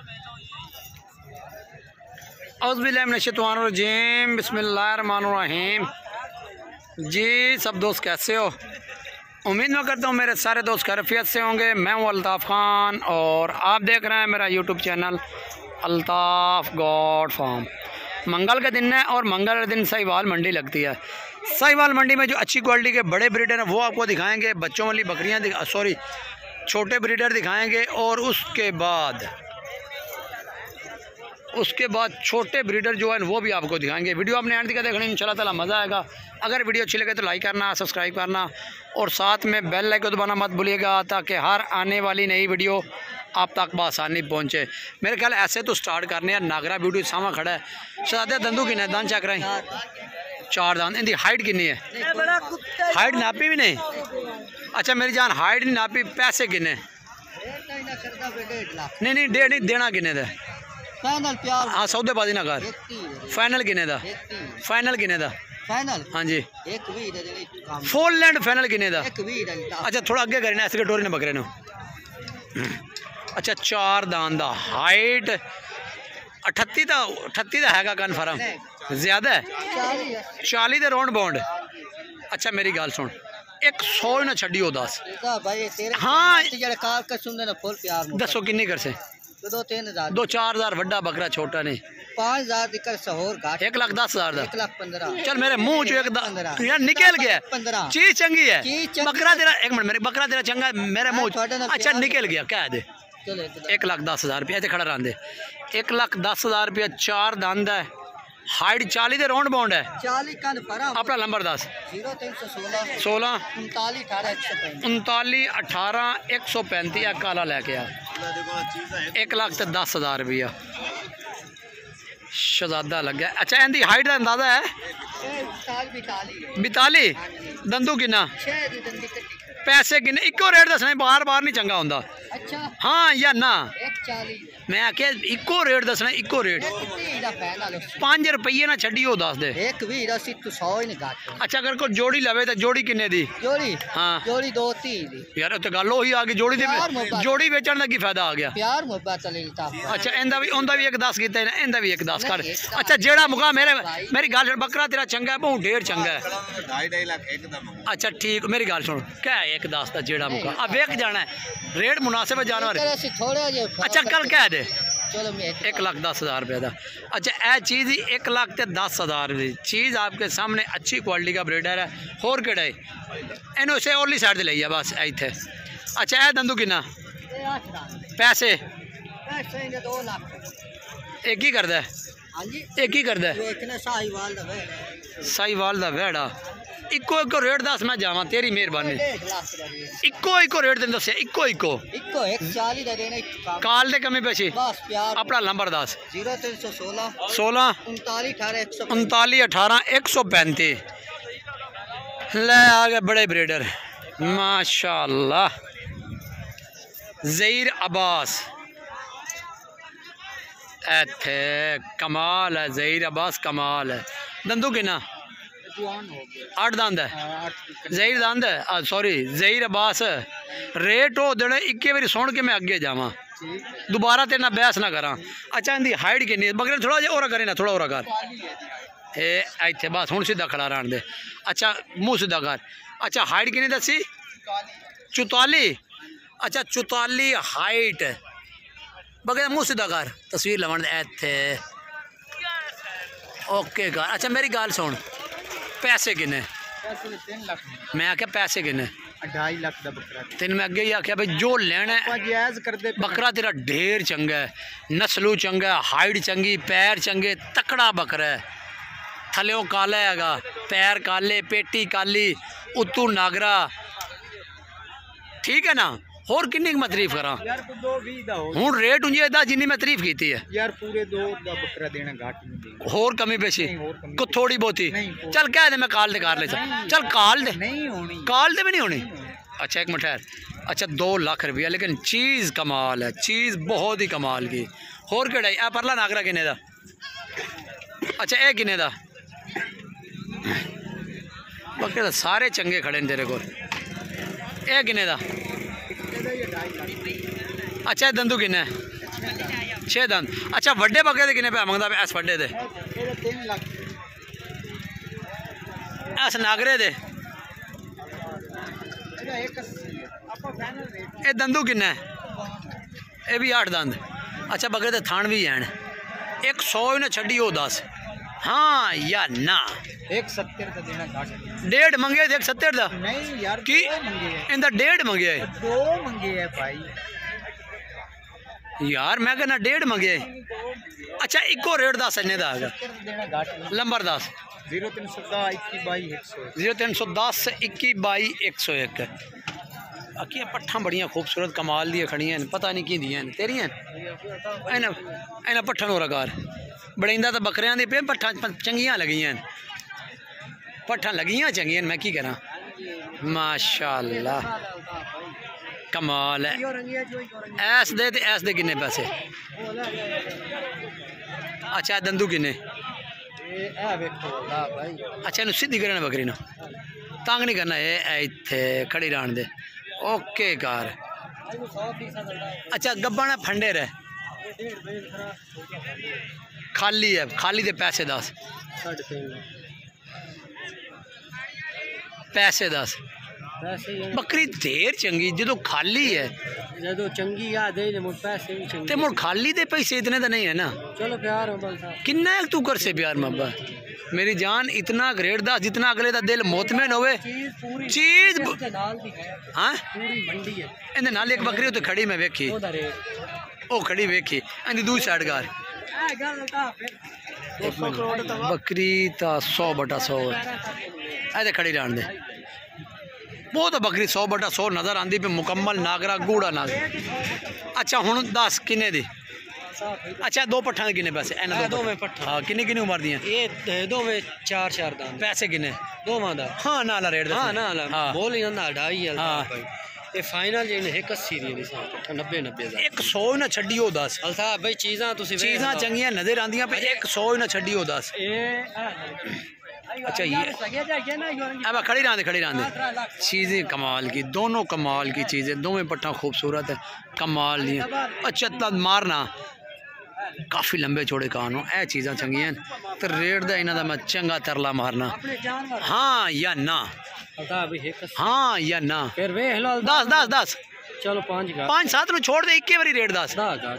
औज़ुबिल्लाहिमिनश्शैतानिर्रजीम बिस्मिल्लाहिर्रहमानिर्रहीम। जी सब दोस्त कैसे हो? उम्मीद मैं करता हूँ मेरे सारे दोस्त खैरियत से होंगे। मैं हूँ अल्ताफ़ खान और आप देख रहे हैं मेरा YouTube channel Altaf goat farm. मंगल का दिन है और मंगल के दिन साहिवाल मंडी लगती है। साहिवाल मंडी में जो अच्छी क्वालिटी के बड़े ब्रीडर हैं वो आपको दिखाएंगे। बच्चों वाली बकरियाँ छोटे ब्रीडर दिखाएंगे और उसके बाद छोटे ब्रीडर जो है वो भी आपको दिखाएंगे। वीडियो आपने एंड तक देखना, इंशाल्लाह ताला मज़ा आएगा। अगर वीडियो अच्छी लगे तो लाइक करना, सब्सक्राइब करना और साथ में बेल आइकन दबाना मत भूलिएगा ताकि हर आने वाली नई वीडियो आप तक बआसानी पहुँचे। मेरे ख्याल ऐसे तो स्टार्ट करने हैं। नागरा ब्यूटी सामा खड़ा है। शहजादे दंदू किन्ने दान चेक कराएं? 4 दान। इनकी हाइट कितनी है? हाइट नापी भी नहीं? अच्छा मेरी जान हाइट नहीं नापी, पैसे किन्ने? नहीं डेढ़ नहीं देना किन्ने दा? हाँ सौदेबाजी ना कर। फाइनल किन्ने दा? फाइनल किन्ने दा? फाइनल हाँ जी फुल लैंड फाइनल किन्ने दा? अच्छा थोड़ा अगे करना ऐसे डोरी ने बकरे नो। अच्छा 4 दान दा, हाइट 38 दा हैगा कन्फर्म? ज्यादा है 40 दे राउंड बाउंड। अच्छा मेरी गल सुन, 100 ना छड़ियो 10। हाँ दसो किन्नी कर से? 2-4 हज़ार वड्डा बकरा छोटा नहीं 5,000 1,10,000 दा। 1,15,000 चल मेरे मुंह चो एक तू यार निकल गया। 15 चीज चंगी है बकरा तेरा। एक मिनट मेरे बकरा तेरा चंगा मेरे मुंह। अच्छा निकल गया क्या दे? 1,10,000 रुपया इतने खड़ा रहा। 1,10,000 रुपया 4 दंद है। हाइट 40 दे राउंड बाउंड है। 40 का अपना नंबर 10 16 39 18 135 काला लेके आ। 1,10,000 रुपया शहजादा लग गया। अच्छा इनकी हाइट का अंदाजा है? 42 दंदू किन्ना? पैसे किन्ने? इको रेट दसना, बार बार नहीं चंगा होंदा। अच्छा हाँ या ना? 140 मैं आख्या इको रेट दसना, इको रेट 5 रुपये ना छड़ियो 10 दे। अच्छा अगर कोई जोड़ी लवे तो जोड़ी किन्ने दी? हाँ जोड़ी 2-3 यार तो गल ही आ गई। जोड़ी बेचने का की फायदा आ गया? प्यार मोहब्बत। अच्छा इंदा भी 1 10 कीता है, इंदा भी 1 10 कर। अच्छा जेड़ा मुका मेरी गल बकरा तेरा चंगा है, बहुत ढेर चंगा है। 2.5 ठीक मेरी गल सुन, क्या है 1 10 का जेड़ा मुका अब वेख जाना है रेट मुनासिब है जानवर। अच्छा कल क्या दे? 1,10,000 रुपये का। अच्छा यह चीज़ ही 1,10,000 की चीज़ आपके सामने अच्छी क्वालिटी का ब्रीडर है। होर केड़ा है इन उसे ओरली साइड ले लिया बस इतने। अच्छा यह दंदू किन्ना? पैसे 2 लाख एक ही करदा है? एक ही करदा है साहिवाल दा वेड़ा। इको रेट दस मैं जावा तेरी मेहरबानी। इको रेट तेन दस इको काल दे कमी पेशी। अपना नंबर 10 16 39 18 135 ले आ गए बड़े ब्रीडर माशाल्लाह। ज़हीर अब्बास इत्थे कमाल है। ज़हीर अब्बास कमाल है। दंदू किन्ना? 8 दंद है। ज़हीर दंद है सॉरी ज़हीर अब्बास रेट हो देने। इक्के बारी सुन के मैं अगे जावा दोबारा तेरे ना बहस ना करा। अच्छा इनकी हाइट किन्नी? बकरे थोड़ा जिहा और करे ना, थोड़ा और कर इतने बस हूँ सीधा खड़ा रहने दे। अच्छा मुँह सीधा कर। अच्छा हाइट किन्नी दसी? 44। अच्छा 44 हाइट बकरे मुँह सीधा कर तस्वीर लवन इतने ओके कर। अच्छा मेरी गल सुन पैसे किन्ने? मैं आख्या पैसे किन्ने? 2.5 लाख का बकरा। तेन मैं अगे ही आख्या भाई जो लेना है बकरा तेरा ढेर चंगा है, नस्लू चंगा है, हाइट चंगी, पैर चंगे, तकड़ा बकरा है। थल्यों काला हैगा, पैर काले, पेटी काली, उत्तू नागरा। ठीक है ना? होर किन्नी मैं तारीफ करा? हूँ रेट उंजे जिन्नी मैं तारीफ की है यार। पूरे 2 बकरा देना घाट होर कमी पेशी को थोड़ी बहुती। चल कह दे मैं काल दे कर ले। चल काल दे काल दे भी नहीं होनी। अच्छा एक मिनट ठहर। अच्छा 2 लाख रुपया लेकिन चीज़ कमाल है, चीज़ बहुत ही कमाल की। होर केड़ा है परला नागरा किन्ने दा? अच्छा यह किन्ने दा? बकरे तो सारे चंगे खड़े ने तेरे को। यह किन्ने दा? अच्छा दंदू किन्ना है? 6 दंद। अच्छा वड्डे बकरे दे किन्ने पैसे मंगदा पे इस वड्डे दे? 3 लाख। इस नागरे दे ये दंदू किन्ना है? ये भी 8 दंद। अच्छा बकरे दे थान भी हैं। 100 इन्हें छड़ी हो 10। हाँ या ना? 170 का देना घाट। 1.5 मंगे 170 दा? नहीं यार की 2 मंगे हैं। इंदा 1.5 मंगे है 2 मंगे है भाई यार। मैं कहना 1.5 मंगे। अच्छा इको रेट दस इन्ने दा आगा। 70 देना घाट। नंबर 10 0310 21 22 101। 0310 21 22 101। अकी पट्ठा बड़ियां खूबसूरत कमाल दी खड़ियां पता नहीं की दियां तेरियां इन्हें पट्ठन हो रकार बड़िंदा तो बकरियां दी पे पट्ठा चंगियां लगियां पट्ठा लगियां चंगियां मैं की करा माशाल्लाह कमाल है। ऐस दे किन्ने पैसे? अच्छा दंदू किन्ने? अच्छा इन सीधी करना बकरी ना तंग नहीं करना ये इत्थे खड़ी रान दे ओके कार। अच्छा गब्बा फंडे रहे खाली है खाली दे पैसे 10 पैसे 10 बकरी देर चंगी जो खाली है जो चंगी आ दे मुड़ पैसे भी चंगे ते मुड़ खाली दे पैसे इतने तो नहीं है ना। चलो प्यार हो किन्ना है तू कर से प्यार मब्बा मेरी जान इतना ग्रेड दस जितना अगले का दिल मोतमैन होवे चीज हाँ इहदे नाल एक बकरी उत्ते खड़ी मैं वेखी ओ खड़ी वेखी इंदी दूसरी साइड गार बकरी ता 100/100 है खड़ी रहन दे वो तो बकरी 100/100 नजर आंदी पे मुकम्मल नागरा गूड़ा नागरा। अच्छा हुण दस किन्ने दी? अच्छा 2 पट्ठा के किन्ने पैसे? दो में पट्ठा हाँ किन्नी किन्नी उम्र दियां? ये दो में 4 दाम पैसे किन्ने? दोवां दा हाँ नाला रेट हाँ ना हाँ बोल ही ना 2.5 हाँ ये फाइनल जे 180 दी निशान 90 दा 100 ना छड्डियो 10 अल्ताफ भाई चीज़ां तुसी चीज़ां चंगियां नजर आंदियां पे 100 ना छड्डियो 10। अच्छा ये अब खड़ी रहने चीज़ें कमाल की दोनों कमाल की चीज़ें दोवें पट्टा खूबसूरत है कमाल दी। अच्छा तब मारना काफ़ी लंबे चौड़े कान हो ए चीज़ां चंगियां तो रेट दा इन्हां दा मैं चंगा तरला मारना हाँ या ना? हाँ या ना? 10 चलो 5-7 नु छोड़ दे इक्के बारी रेट 10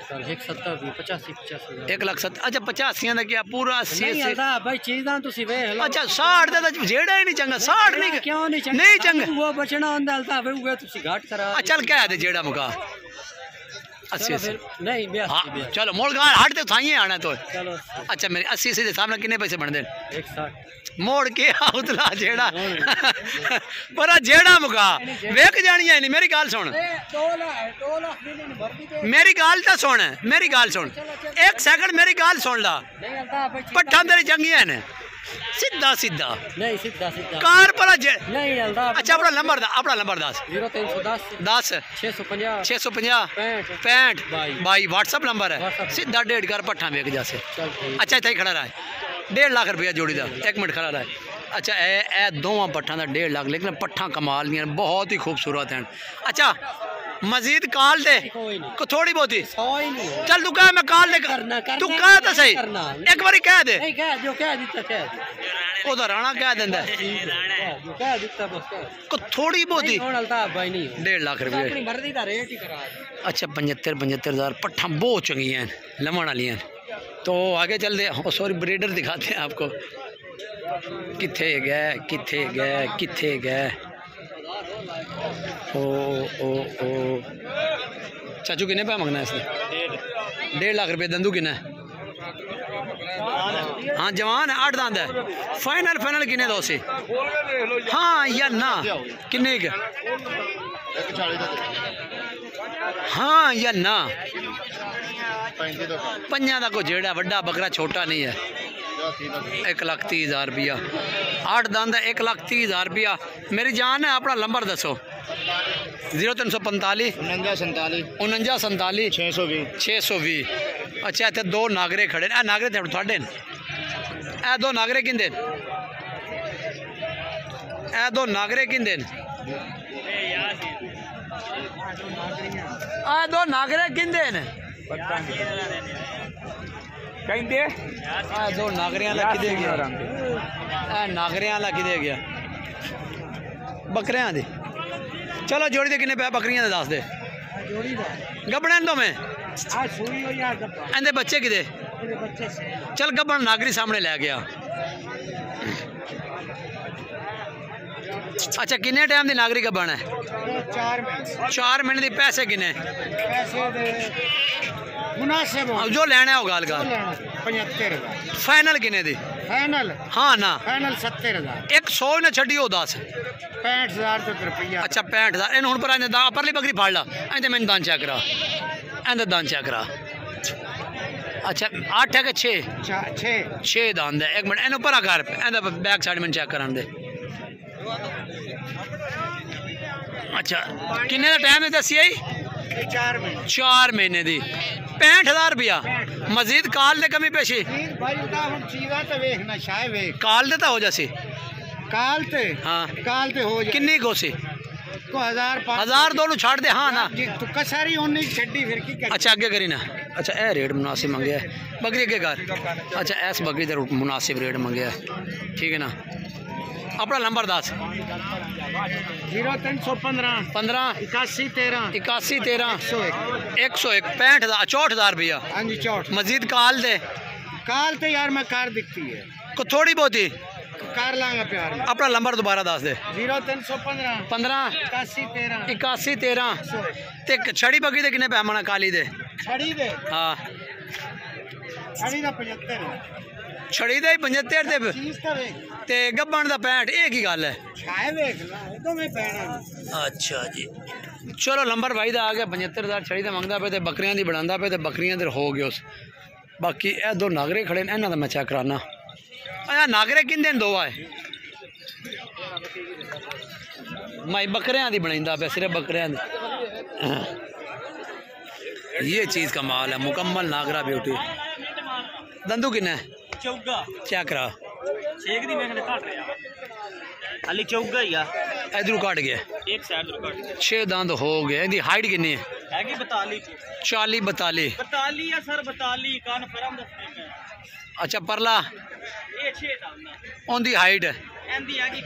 170 1,70,000 अच्छा 85 दा क्या पूरा 80 भाई चीज़ां तुसी वेख लो। अच्छा 60 दा जेड़ा ही नहीं चंगा 60 नहीं क्यों नहीं चंगा वो बचना हुंदा अल्ताफ भाई वो तुसी घाट करा चल कह दे जेड़ा मुका 80 नहीं हाँ चलो मोड़ गाल हट ते थाई आना तो चलो अच्छा मेरे 80 के सामने कितने पैसे बनते? 160 मोड़ के उतला जेड़ा पर जेड़ा मुका वेख जानी है नहीं मेरी गाल सुन मेरी गाल तो सुन मेरी गाल सुन 1 सेकंड मेरी गाल सुन ला पट्ठा तेरी चंगियां ने सीधा सीधा नहीं सीधा कार पर नहीं अच्छा अपना नंबर 10 10 650 650 65 22 व्हाट्सअप नंबर है सीधा 1.5 कर पट्ठा वेख जासे। अच्छा इतना ही खड़ा रहा है 1.5 लाख रुपया जोड़ी का 1 मिनट खड़ा रहा है। अच्छा ए दोवां पट्ठा का 1.5 लाख लेकिन पट्ठा कमाल दियां बहुत ही खूबसूरत हैं। अच्छा मजीद काल दे को थोड़ी बहुत ही चल तू कह मैं काल दे तू कह तो सही एक बारी कह दे ओदा राणा कह देंदा को थोड़ी बहुत ही 1.5 लाख रुपये। अच्छा 75,000 पट्ठा बहुत चंगियां हैं लमन वाली हैं। तो आगे चलते सॉरी ब्रीडर दिखाते हैं आपको किथे गए ओ चाचू किन्ने पे मंगना है इसने? 1.5 लाख रुपये दंदू किन्ना है? हाँ जवान है 8 दांत है फाइनल किन्ने दो से? हाँ या ना किन्ने हाँ या ना? 5 का कोई जेड़ा बड़ा बकरा छोटा नहीं है 1,30,000 रुपया 8 दांत है 1,30,000 रुपया। मेरी जान है अपना नंबर दसो 0345 49 620। अच्छा इतने 2 नागरे खड़े ए नागरे थे थोड़े ए 2 नागरे किंदे ए 2 नागरे किंदे ए 2 नागरे किंदे ਕਹਿੰਦੇ ਆ ਦੋ ਨਾਗਰਿਆਂ ਵਾਲਾ ਕਿਦੇ ਗਿਆ ਇਹ ਨਾਗਰਿਆਂ ਵਾਲਾ ਕਿਦੇ ਗਿਆ ਬੱਕਰਿਆਂ ਦੇ ਚਲੋ ਜੋੜੀ ਦੇ ਕਿੰਨੇ ਪੈ ਬੱਕਰੀਆਂ ਦੇ ਦੱਸ ਦੇ ਜੋੜੀ ਦਾ ਗੱਬਣਾਂ ਤੋਂ ਮੈਂ ਆ ਸੂਈ ਹੋਈ ਆ ਗੱਪਾ ਇਹਦੇ ਬੱਚੇ ਕਿਦੇ ਇਹਦੇ ਬੱਚੇ ਸੇ चल गब्बन नागरी सामने लै गया अच्छा किन्ने टाइम दी नागरी गब्बन है 4 महीने 4 महीने दी पैसे किन्ने पैसे दे मुनासिब हो जो लेना है वो गाल गाल 75000 फाइनल किन्ने दी फाइनल हाँ ना फाइनल 70000 100 ने छड़ी हो 10 65000 रुपया अच्छा 65000 इन हुन पर आंदे परली बकरी फाड़ ला इंदे मैंने दान चेक करा इंदे दान चेक करा अच्छा 8 है कि 6 दांद है एक मिनट इन ऊपर कर बैक साइड में चेक कराने दे अच्छा किन्ने का टाइम है दसी 4 महीने दी 65000 रुपया मजीद काल दे कमी पेशी काल दे तो हो जासी हाँ काल ते हो जा किन्नी कोसी को 1000 दोनों छाड़ दे हाँ ना तो कसारी होनी छड्डी फिर की कर अच्छा आगे करी ना अच्छा ए रेट मुनासिब मंगे बकरी अगे कर अच्छा ऐस बकरी का मुनासिब रेट मंगे ठीक है ना अपना नंबर दस 0315 15 81 13 81 13 101 101 65000 रुपया हाँ जी 64 मजीद काल दे काल तो यार मैं कार दिखती है को थोड़ी बहुती कार लांगा प्यार अपना नंबर दोबारा दस दे 0315 15 81 13 81 13 ते छड़ी बकरी दे किन्ने पैमाना काली दे छड़ी दे हाँ छड़ी दा 75 छड़ी दे 75 दे चीज तो वे ते गब्बन दा 65 एक ही गल है छाए देख ला तो मैं पैना अच्छा जी चलो नंबर भाई दा आ गया 75000 छड़ी दा मंगदा पे ते बकरियां दी बनांदा पे ते बकरियां दे हो गए उस बाकी ए दो नागरे खड़े ने इन्हां दा मैं चेक कराना आया नागरे किंदे दो आए माई बकरियां दी बनाइंदा पे सिर्फ बकरियां दी ये चीज़ का माल है मुकम्मल नागरा ब्यूटी दंदू किन्ने चौगा क्या करा छेक दी मैं घट रहा अली चौगा ही आ इधरू कट गया एक साइड तो कट 6 दांत हो गए इहदी हाइट किन्नी है हैगी 42 40 42 42 या सर 42 कान फरम दसने में अच्छा परला ये 6 दाना ओंदी हाइट एंदी हैगी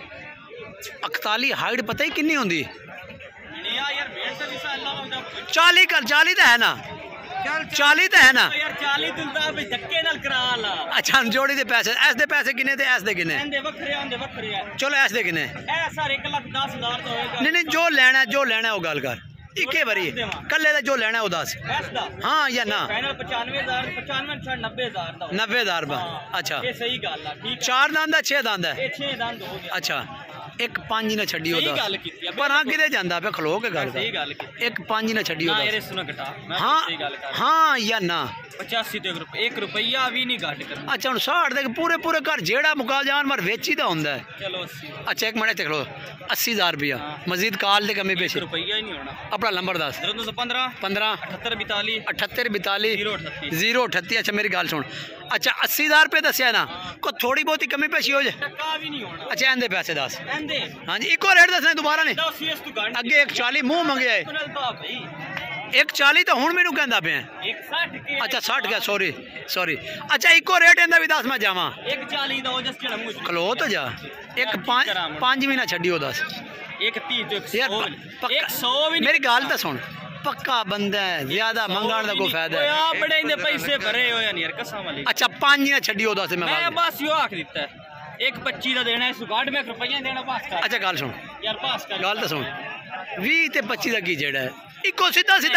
41 हाइट पता ही किन्नी होंदी निया यार भेड़ से भी अल्लाह 40 तो है ना 40 तो है ना यार 40 तुलदा पे धक्के नाल करा ला अच्छा जोड़ी दे पैसे ऐस दे पैसे किन्ने ते ऐस दे किन्ने एंदे वखरे है चलो ऐस दे किन्ने ए सर 1,10,000 तो होएगा नहीं जो लेना है वो गल कर इक्के बारी कल्ले दा जो लेना है वो दस ऐस दा हाँ या ना फाइनल 95,000 95 90000 दा 90,000 रुपया अच्छा ये सही गल है ठीक है 4 दांत है 6 दांत है ये 6 दांत हो गया अच्छा एक 5 ने छड़ी सही होदा गल कीती है पर हां किदे जांदा पे खलो के गल सही गल कीती एक 5 ने छड़ी ना होदा ये सुनो घटा मैं हाँ सही गल कर हाँ या ना 85 तो 1 रुपया भी नहीं घट कर अच्छा हुन 60 दे पूरे घर जेड़ा मुका जानवर वेची दा हुंदा है चलो 80 अच्छा एक मिनट देख लो 80,000 रुपया मजीद काल दे कमी पेश रुपया ही नहीं होना अपना नंबर दस 0215 15 78 78 42 038 038 अच्छा मेरी गल सुन अच्छा 80,000 रुपये दसिया ना को थोड़ी बहुत कमी पेशी हो जाए टका भी नहीं होना अच्छा एंदे पैसे दस एंदे हाँ जी इको रेट दसना दोबारा नहीं 10 सीएस तू घट अगे 140 मुंह मंगे है भाई 140 तो हुण मैनू कहंदा पे 160 के अच्छा 60 गया सॉरी अच्छा इको रेट इंदा भी दस मैं जावा 140 दा हो जस जेड़ा मुझ खलो तो जा एक 5 महीना छड्डियो दस 130 तो यार 100 भी मेरी गल तो सुन पक्का बंदा है ज्यादा मंगण का कोई फायदा है आ बड़े इंदे पैसे भरे हो यार कसम वाली अच्छा 5 महीना छड्डियो दस मैं बस यो आख दिता है 125 दा देना है सुगाड़ में रुपया देना पास कर अच्छा गल सुन यार पास कर गल तो सुन 20 ते 25 का की जेड़ा है इको सीधा कर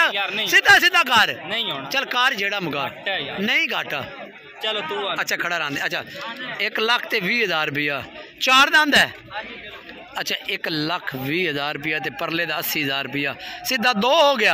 नहीं होना चल कार जेड़ा मुका नहीं घाटा चलो तू अच्छा खड़ा रहने अच्छा 1,20,000 रुपया 4 दांत है अच्छा 1,20,000 रुपया ते परले दा 80,000 रुपया सीधा 2 हो गया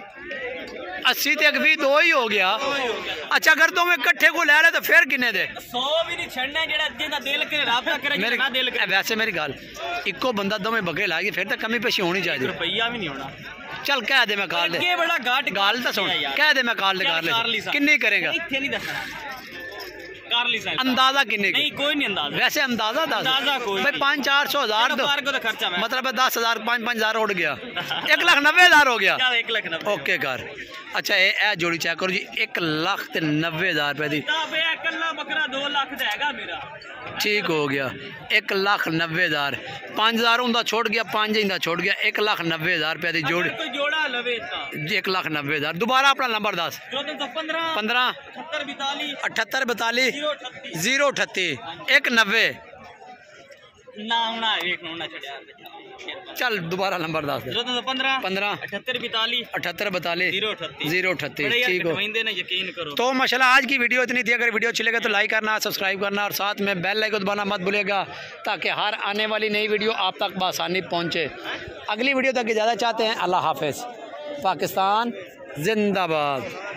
80 ते 20 2 ही हो गया अच्छा अगर तुम इकट्ठे को ले ले तो फिर किन्ने दे 100 भी नहीं छड़ना जेड़ा जिंदा दिल करे राबता करे ना दिल करे वैसे मेरी गल इको बंदा दोवें बकरे लाएगी फिर तो कमी पेशी होनी चाहिए रुपया भी नहीं होना चल कह दे मैं काल दे ये बड़ा घाट गाल तो सुन कह दे मैं काल दे कर ले किन्नी करेगा इथे नहीं दसना कर ली सकता अंदाजा किन्ने नहीं कोई नहीं अंदाजा वैसे अंदाजा अंदाजा कोई भाई 500-400 तो बार को तो खर्चा मैं मतलब 10,000 5,000 उड़ गया 1,90,000 हो गया चल 1,90,000 ओके कर अच्छा ये जोड़ी चेक करो जी 1,90,000 रुपए दी बे कल्ला बकरा 2 लाख दा हैगा मेरा ठीक हो गया 1,90,000 5,000 उनका छोड़ गया 5 इंदा छोड़ गया 1,90,000 रुपए दी जोड़ी कोई जोड़ा लवे इसका 1,90,000 दोबारा अपना नंबर 10 15 15 78 42 78 42 038 190 ना होना एक ना छड़या चल दोबारा नंबर 10 15 15 78 42 78 42 038 ठीक हो कटवाइंदे ने यकीन करो तो माशाल्लाह आज की वीडियो इतनी थी। अगर वीडियो अच्छी लगे तो लाइक करना सब्सक्राइब करना और साथ में बेल आइकन दबाना मत भूलिएगा ताकि हर आने वाली नई वीडियो आप तक बआसानी पहुँचे। अगली वीडियो तक इजाज़त चाहते हैं। अल्लाह हाफिज़। पाकिस्तान जिंदाबाद।